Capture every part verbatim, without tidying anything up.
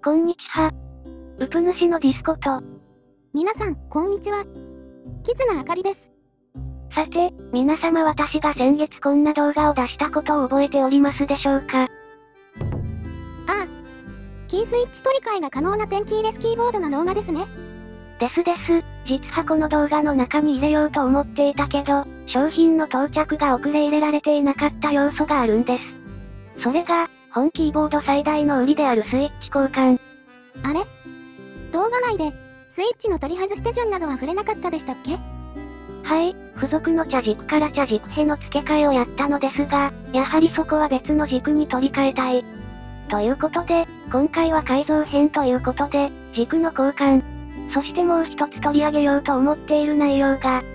こんにちは。うぷ主のディスコと。 皆さん、こんにちは。キズナあかりです。 さて、皆様私が先月こんな動画を出したことを覚えておりますでしょうか？ ああ。キースイッチ取り替えが可能なテンキーレスキーボードの動画ですね。 ですです。実はこの動画の中に入れようと思っていたけど、商品の到着が遅れ入れられていなかった要素があるんです。それが、本キーボード最大の売りであるスイッチ交換。 あれ？動画内で、スイッチの取り外し手順などは触れなかったでしたっけ？ はい、付属の茶軸から茶軸への付け替えをやったのですが、やはりそこは別の軸に取り替えたい。ということで、今回は改造編ということで、軸の交換。そしてもう一つ取り上げようと思っている内容が、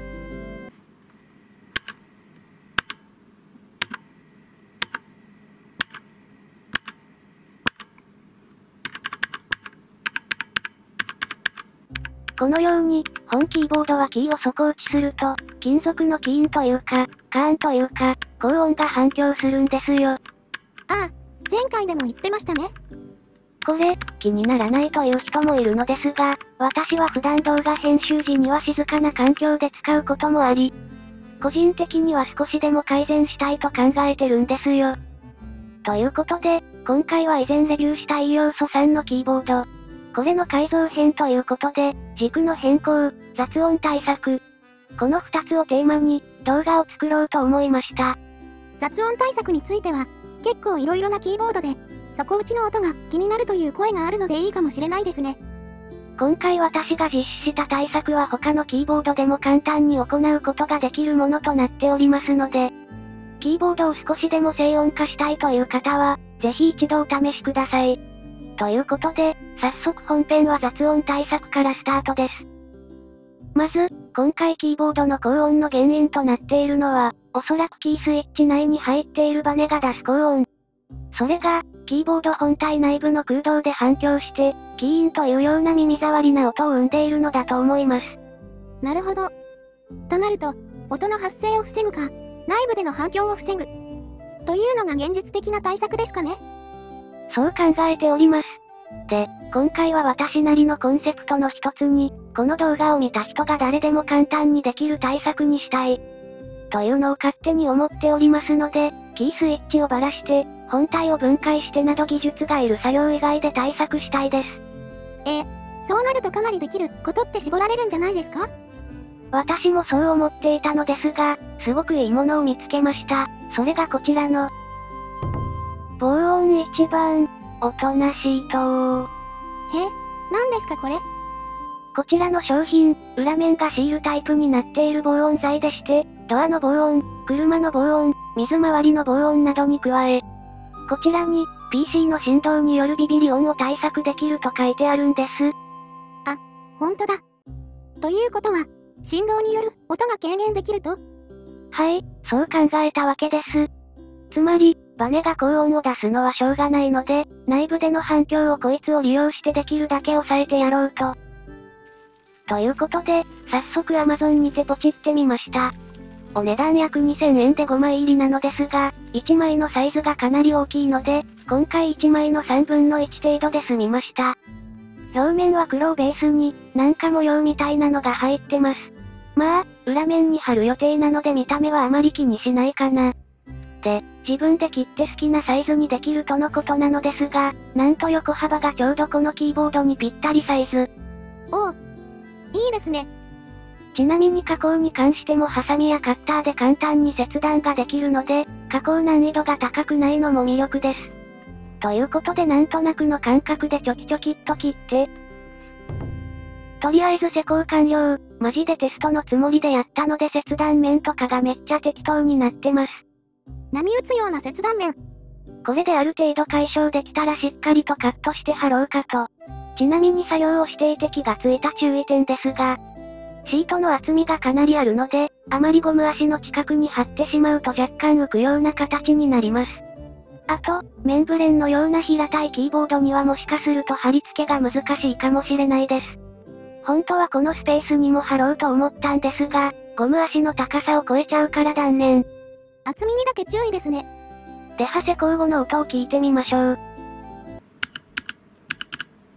このように、本キーボードはキーを底打ちすると、金属のキーンというか、カーンというか、高音が反響するんですよ。ああ、前回でも言ってましたね。 これ、気にならないという人もいるのですが、私は普段動画編集時には静かな環境で使うこともあり、個人的には少しでも改善したいと考えてるんですよ。ということで、今回は以前レビューしたい要素さんのキーボード。これの改造編ということで、軸の変更、雑音対策。このふたつをテーマに、動画を作ろうと思いました。 雑音対策については、結構色々なキーボードで、底打ちの音が気になるという声があるのでいいかもしれないですね。 今回私が実施した対策は他のキーボードでも簡単に行うことができるものとなっておりますので、キーボードを少しでも静音化したいという方は、ぜひ一度お試しください。ということで、早速本編は雑音対策からスタートです。まず、今回キーボードの高音の原因となっているのは、おそらくキースイッチ内に入っているバネが出す高音。それが、キーボード本体内部の空洞で反響して、キーンというような耳障りな音を生んでいるのだと思います。 なるほど。となると、音の発生を防ぐか、内部での反響を防ぐ。というのが現実的な対策ですかね。 そう考えております。で、今回は私なりのコンセプトの一つに、この動画を見た人が誰でも簡単にできる対策にしたい。というのを勝手に思っておりますので、キースイッチをばらして、本体を分解してなど技術がいる作業以外で対策したいです。 えー、そうなるとかなりできることって絞られるんじゃないですか？ 私もそう思っていたのですが、すごくいいものを見つけました。それがこちらの、防音一番、おとなしいとえ、何ですかこれ？ こちらの商品、裏面がシールタイプになっている防音材でして、ドアの防音、車の防音、水回りの防音などに加え、こちらに、ピーシー の振動によるビビリ音を対策できると書いてあるんです。 あ、ほんとだ。ということは、振動による音が軽減できると？ はい、そう考えたわけです。つまり、バネが高音を出すのはしょうがないので、内部での反響をこいつを利用してできるだけ抑えてやろうと。ということで、早速 Amazon にてポチってみました。お値段約にせんえんでごまい入りなのですが、いちまいのサイズがかなり大きいので、今回いちまいのさんぶんのいち程度で済みました。表面は黒をベースに、なんか模様みたいなのが入ってます。まあ、裏面に貼る予定なので見た目はあまり気にしないかな。で、自分で切って好きなサイズにできるとのことなのですが、なんと横幅がちょうどこのキーボードにぴったりサイズ。 おお、いいですね。 ちなみに加工に関してもハサミやカッターで簡単に切断ができるので、加工難易度が高くないのも魅力です。ということでなんとなくの感覚でチョキチョキっと切って、とりあえず施工完了、マジでテストのつもりでやったので切断面とかがめっちゃ適当になってます。 波打つような切断面。 これである程度解消できたらしっかりとカットして貼ろうかと。ちなみに作業をしていて気がついた注意点ですが、シートの厚みがかなりあるので、あまりゴム足の近くに貼ってしまうと若干浮くような形になります。あと、メンブレンのような平たいキーボードにはもしかすると貼り付けが難しいかもしれないです。本当はこのスペースにも貼ろうと思ったんですが、ゴム足の高さを超えちゃうから断念。 厚みにだけ注意ですね。 では施工後の音を聞いてみましょう。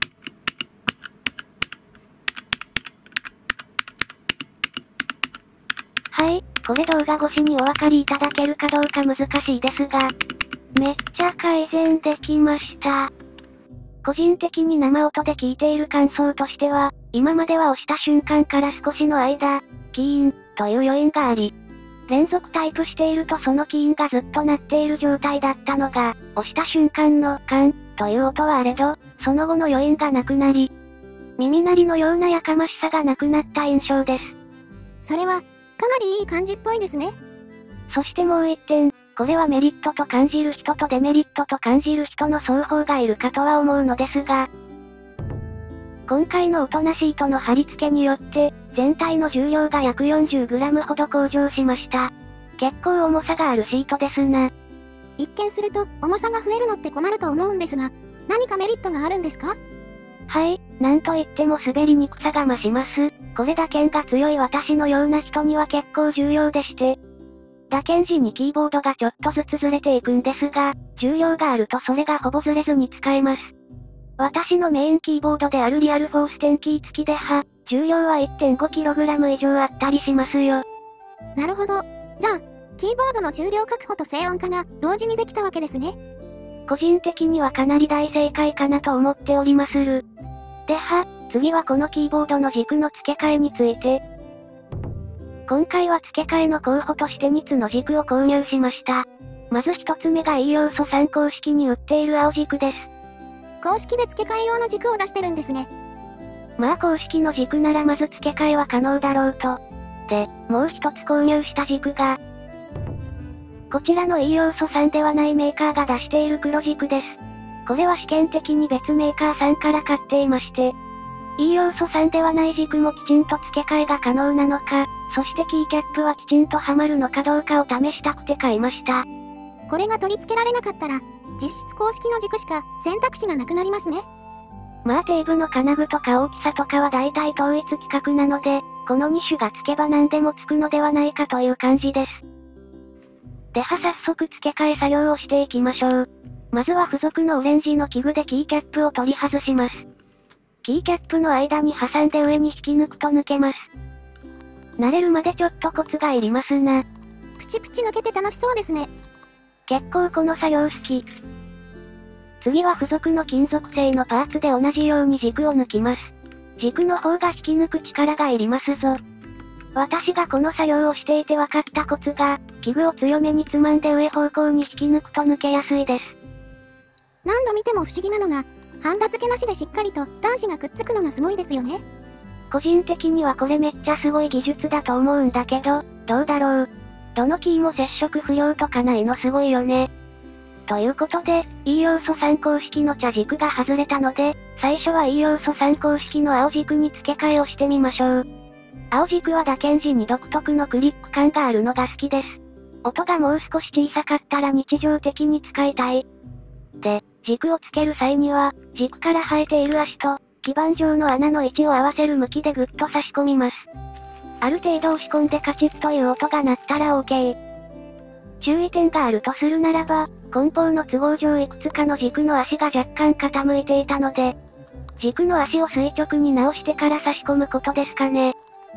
これ動画越しにお分かりいただけるかどうか難しいですが、めっちゃ改善できました。個人的に生音で聞いている感想としては、今までは押した瞬間から少しの間、キーン、という余韻があり、連続タイプしているとそのキーンがずっと鳴っている状態だったのが、押した瞬間のカン、という音はあれど、その後の余韻がなくなり、耳鳴りのようなやかましさがなくなった印象です。 それは、かなりいい感じっぽいですね。 そしてもう一点、これはメリットと感じる人とデメリットと感じる人の双方がいるかとは思うのですが、今回の音なシートの貼り付けによって、全体の重量が約 よんじゅうグラム ほど向上しました。結構重さがあるシートですな。 一見すると、重さが増えるのって困ると思うんですが、何かメリットがあるんですか？ はい、なんといっても滑りにくさが増します。これ打鍵が強い私のような人には結構重要でして、打鍵時にキーボードがちょっとずつずれていくんですが、重量があるとそれがほぼずれずに使えます。私のメインキーボードであるリアルフォーステンキー付きでは、重量は いってんごキログラム 以上あったりしますよ。 なるほど。じゃあ、キーボードの重量確保と静音化が同時にできたわけですね。 個人的にはかなり大正解かなと思っておりまする。では、次はこのキーボードの軸の付け替えについて。今回は付け替えの候補としてみっつの軸を購入しました。まずひとつめが E 要素さん公式に売っている青軸です。 公式で付け替え用の軸を出してるんですね。 まあ公式の軸ならまず付け替えは可能だろうと。で、もう一つ購入した軸が、こちらの E 要素さんではないメーカーが出している黒軸です。これは試験的に別メーカーさんから買っていまして、E 要素さんではない軸もきちんと付け替えが可能なのか、そしてキーキャップはきちんとはまるのかどうかを試したくて買いました。 これが取り付けられなかったら、実質公式の軸しか選択肢がなくなりますね。 まあテープの金具とか大きさとかは大体統一規格なので、このに種が付けば何でも付くのではないかという感じです。では早速付け替え作業をしていきましょう。まずは付属のオレンジの器具でキーキャップを取り外します。キーキャップの間に挟んで上に引き抜くと抜けます。慣れるまでちょっとコツがいりますな。 プチプチ抜けて楽しそうですね。 結構この作業好き。次は付属の金属製のパーツで同じように軸を抜きます。軸の方が引き抜く力がいりますぞ。私がこの作業をしていて分かったコツが、器具を強めにつまんで上方向に引き抜くと抜けやすいです。 何度見ても不思議なのが、ハンダ付けなしでしっかりと端子がくっつくのがすごいですよね。 個人的にはこれめっちゃすごい技術だと思うんだけど、どうだろう。どのキーも接触不良とかないのすごいよね。ということで、E 要素さん公式の茶軸が外れたので、最初は E 要素さん公式の青軸に付け替えをしてみましょう。青軸は打鍵時に独特のクリック感があるのが好きです。音がもう少し小さかったら日常的に使いたい。で、軸をつける際には、軸から生えている足と、基板上の穴の位置を合わせる向きでぐっと差し込みます。ある程度押し込んでカチッという音が鳴ったら OK。注意点があるとするならば、梱包の都合上いくつかの軸の足が若干傾いていたので、軸の足を垂直に直してから差し込むことですかね。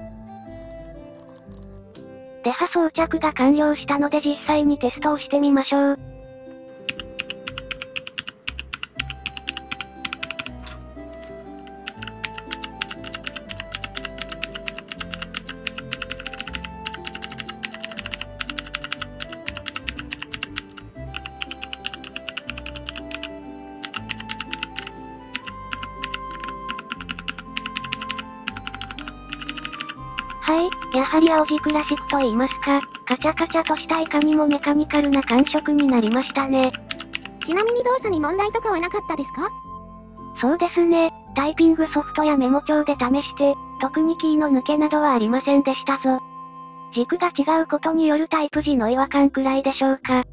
では装着が完了したので実際にテストをしてみましょう。はい、やはり青軸らしくと言いますか、カチャカチャとしたいかにもメカニカルな感触になりましたね。 ちなみに動作に問題とかはなかったですか？ そうですね、タイピングソフトやメモ帳で試して、特にキーの抜けなどはありませんでしたぞ。軸が違うことによるタイプ時の違和感くらいでしょうか。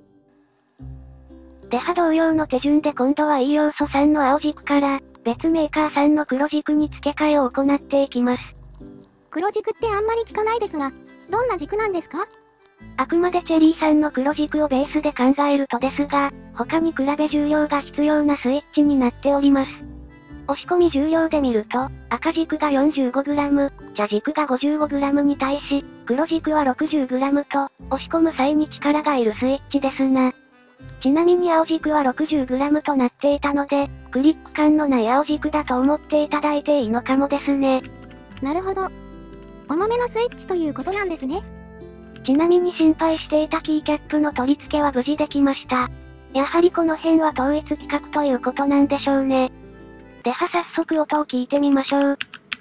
では同様の手順で今度は E 要素さんの青軸から、別メーカーさんの黒軸に付け替えを行っていきます。 黒軸ってあんまり聞かないですが、どんな軸なんですか？ あくまでチェリーさんの黒軸をベースで考えるとですが、他に比べ重量が必要なスイッチになっております。押し込み重量で見ると、赤軸が よんじゅうごグラム、茶軸が ごじゅうごグラム に対し、 黒軸は ろくじゅうグラム と、押し込む際に力がいるスイッチですな。ちなみに青軸は ろくじゅうグラム となっていたので、クリック感のない青軸だと思っていただいていいのかもですね。 なるほど。重めのスイッチということなんですね。 ちなみに心配していたキーキャップの取り付けは無事できました。やはりこの辺は統一規格ということなんでしょうね。では早速音を聞いてみましょう。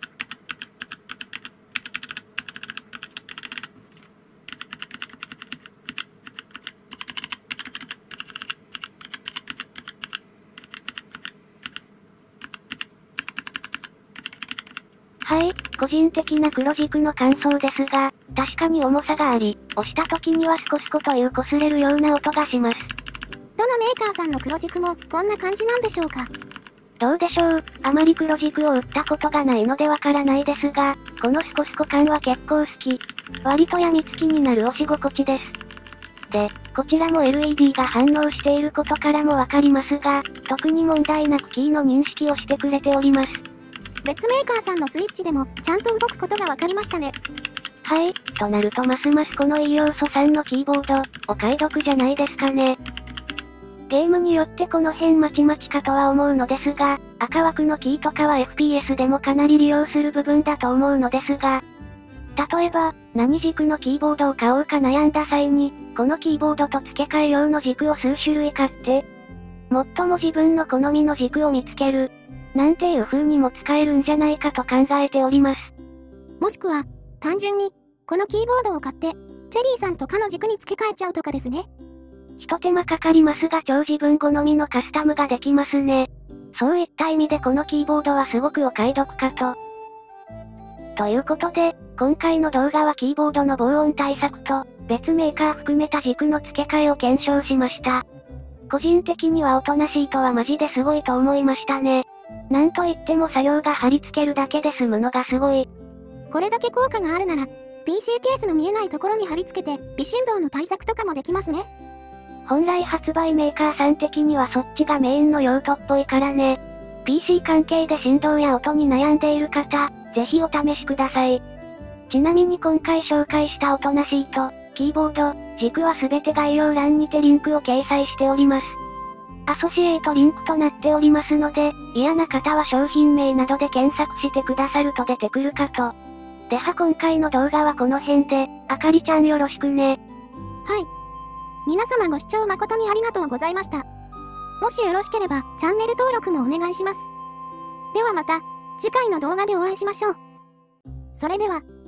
はい、個人的な黒軸の感想ですが、確かに重さがあり、押した時にはスコスコという擦れるような音がします。 どのメーカーさんの黒軸もこんな感じなんでしょうか？ どうでしょう、あまり黒軸を打ったことがないのでわからないですが、このスコスコ感は結構好き。割と病みつきになる押し心地です。で、こちらも エルイーディー が反応していることからもわかりますが、特に問題なくキーの認識をしてくれております。 別メーカーさんのスイッチでもちゃんと動くことがわかりましたね。 はい、となるとますますこのいい要素さんのキーボード、お買い得じゃないですかね。ゲームによってこの辺まちまちかとは思うのですが、赤枠のキーとかは エフピーエス でもかなり利用する部分だと思うのですが、例えば、何軸のキーボードを買おうか悩んだ際に、このキーボードと付け替え用の軸を数種類買って、最も自分の好みの軸を見つける、なんていう風にも使えるんじゃないかと考えております。 もしくは、単純に、このキーボードを買って、チェリーさんとかの軸に付け替えちゃうとかですね。 一手間かかりますが超自分好みのカスタムができますね。そういった意味でこのキーボードはすごくお買い得かと。ということで、今回の動画はキーボードの防音対策と、別メーカー含めた軸の付け替えを検証しました。個人的にはおとなしいとはマジですごいと思いましたね。なんといっても作業が貼り付けるだけで済むのがすごい。 これだけ効果があるなら、ピーシー ケースの見えないところに貼り付けて、微振動の対策とかもできますね。 本来発売メーカーさん的にはそっちがメインの用途っぽいからね。ピーシー 関係で振動や音に悩んでいる方、ぜひお試しください。ちなみに今回紹介した音なシート、キーボード、軸はすべて概要欄にてリンクを掲載しております。アソシエイトリンクとなっておりますので、嫌な方は商品名などで検索してくださると出てくるかと。では今回の動画はこの辺で、あかりちゃんよろしくね。 はい。皆様ご視聴誠にありがとうございました。もしよろしければ、チャンネル登録もお願いします。ではまた、次回の動画でお会いしましょう。それでは。